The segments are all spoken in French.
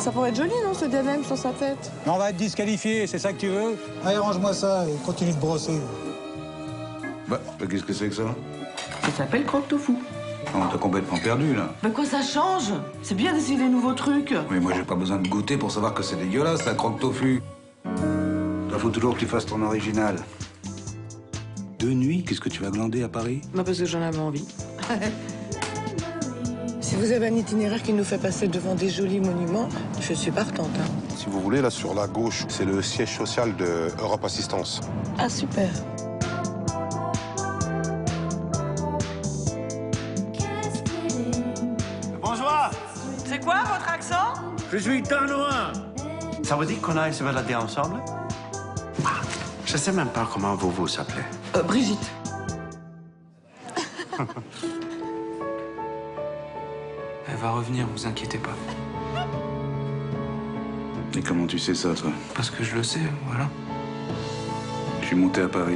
Ça pourrait être joli, non, ce diadème sur sa tête? Mais on va être disqualifié, c'est ça que tu veux? Allez, range-moi ça et continue de brosser. Bah, qu'est-ce que c'est que ça? Ça s'appelle croque-tofu. Oh, t'as complètement perdu, là. Mais quoi, ça change? C'est bien d'essayer des nouveaux trucs. Mais moi, j'ai pas besoin de goûter pour savoir que c'est dégueulasse, la croque-tofu. Il faut toujours que tu fasses ton original. 2 nuits, qu'est-ce que tu vas glander à Paris? Non, parce que j'en avais envie. Si vous avez un itinéraire qui nous fait passer devant des jolis monuments, je suis partante. Hein. Si vous voulez, là, sur la gauche, c'est le siège social de Europe Assistance. Ah, super. Bonjour, C'est quoi votre accent? je suis Tanois. Ça vous dit qu'on aille se balader ensemble? Je sais même pas comment vous vous appelez. Brigitte. Elle va revenir, vous inquiétez pas. Et comment tu sais ça, toi? Parce que je le sais, voilà. Je suis monté à Paris.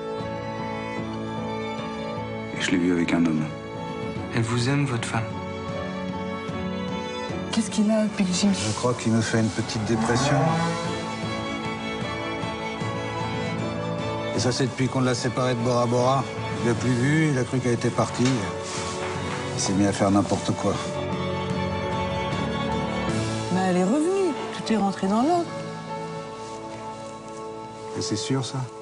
Et je l'ai vu avec un homme. Elle vous aime, votre femme. Qu'est-ce qu'il a, Big Jim? Je crois qu'il me fait une petite dépression. Et ça, c'est depuis qu'on l'a séparé de Bora Bora. Il l'a plus vu, il a cru qu'elle était partie. Il s'est mis à faire n'importe quoi. Mais elle est revenue. Tout est rentré dans l'ordre. Et c'est sûr, ça?